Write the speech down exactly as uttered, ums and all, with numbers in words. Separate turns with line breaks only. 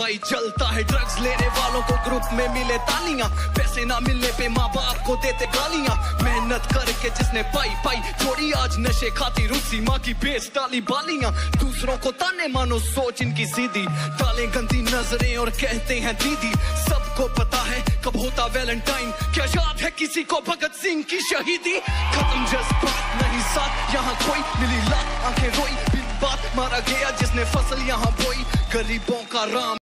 भाई चलता है ड्रग्स लेने वालों को ग्रुप में मिले तालियां, पैसे ना मिलने पे माँ बाप को देते गालियां। मेहनत करके जिसने पाई पाई जोड़ी आज नशे खाती रूसी माँ की बेस डाली बालियां। दूसरों को ताने मानो सोच इनकी सीधी, डालें गंदी नजरें और कहते हैं दीदी। सबको पता है कब होता वैलेंटाइन, क्या याद है किसी को भगत सिंह की शहीदी। खत्म जज्बात नहीं साथ यहाँ कोई, मिली लात आंखें रोई, बिन बात मारा गया जिसने फसल यहाँ बोई। गरीबों का राम